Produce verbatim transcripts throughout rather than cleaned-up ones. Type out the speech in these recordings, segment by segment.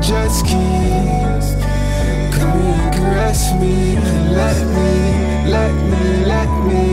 jet ski. Come here and caress me, and let me, let me, let me.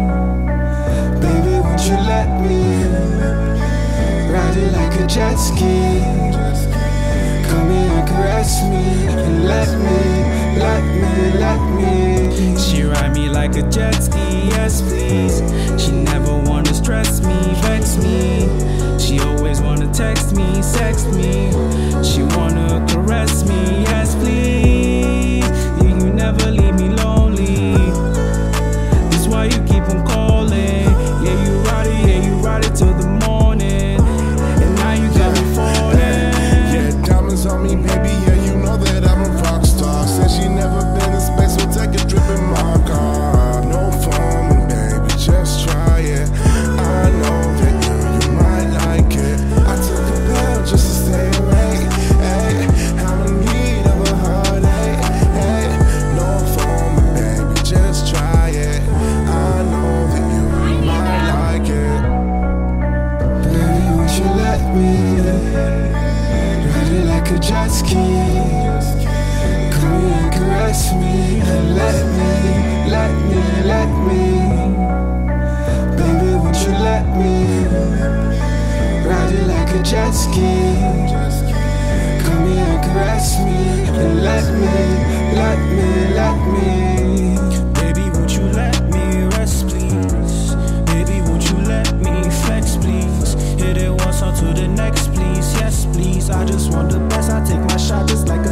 Baby, won't you let me ride it like a jet ski? Come here and caress me, and let me, let me, let me. She ride me like a jet ski, yes please. She never wanna stress me, vex me. She always wanna text me, sext me. She wanna caress me, yes please. Yeah, you never leave me lonely. That's why you keep on calling. Yeah, you ride it, yeah, you ride it till the morning. And now you got me falling. Yeah, diamonds on me, baby, yeah, you know that I'm a rock star. Said she never been in space, so take a trip in my car. No phone, baby, just try it. I know that you, you might like it. I took a pill just to stay awake. Hey, I'm in need of a heartache. Hey, no phone, baby, just try it. I know that you, you might like it. Baby, won't you let me ride it like a jet ski? Come here and caress me, and let me, let me, let me. Baby, won't you let me ride it like a jet ski? Come here and caress me, and let me, let me, let me. Baby, won't you let me rest, please? Baby, won't you let me flex, please? Hit it once on to the next, please. Yes, please. I just want the best. I take my shot just like